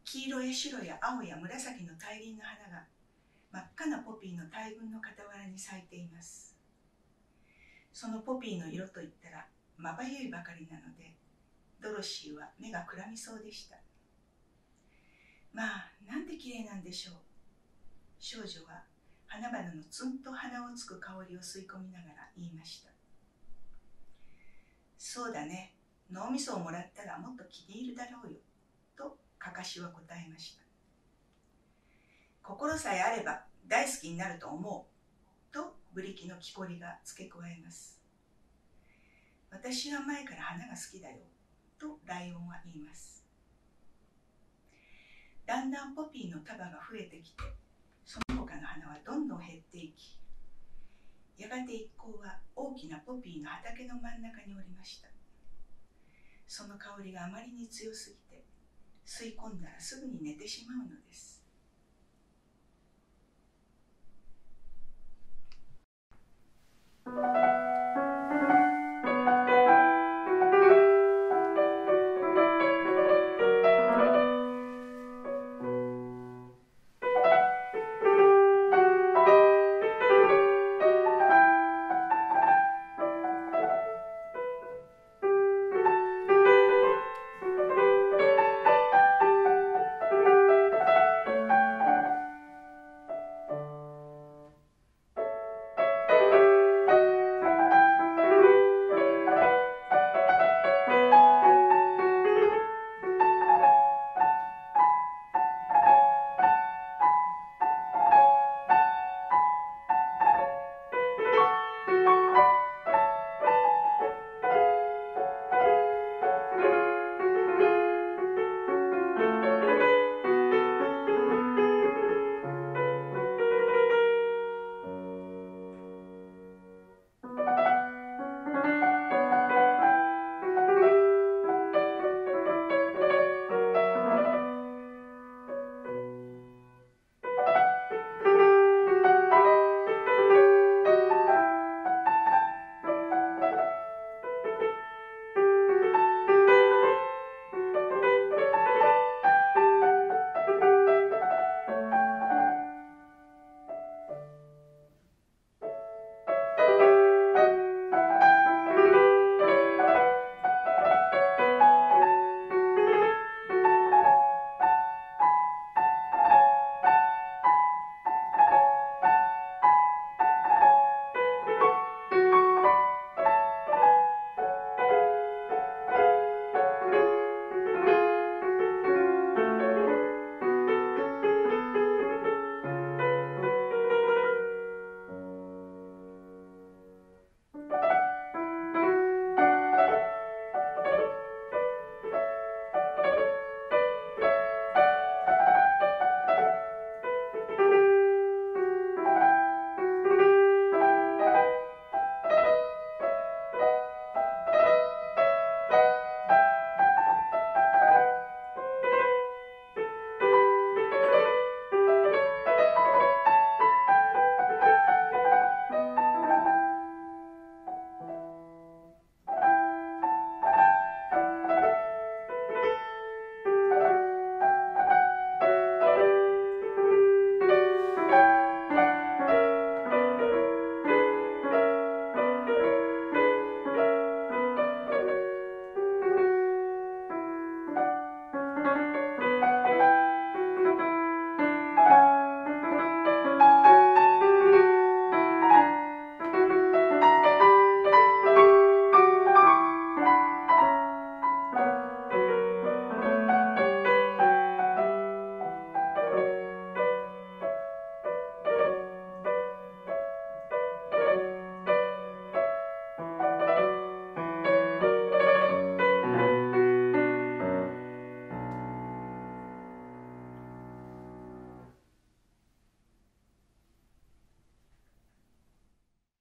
黄色や白や青や紫の大輪の花が真っ赤なポピーの大群の傍らに咲いています。そのポピーの色といったらまばゆいばかりなので、ドロシーは目がくらみそうでした。まあ、なんて綺麗なんでしょう。少女は花々のツンと鼻をつく香りを吸い込みながら言いました。そうだね、脳みそをもらったらもっと気に入るだろうよ、とかかしは答えました。心さえあれば大好きになると思う、とブリキの木こりが付け加えます。私は前から花が好きだよ、とライオンは言います。だんだんポピーの束が増えてきて、その他の花はどんどん減っていき、やがて一行は大きなポピーの畑の真ん中におりました。その香りがあまりに強すぎて、吸い込んだらすぐに寝てしまうのです。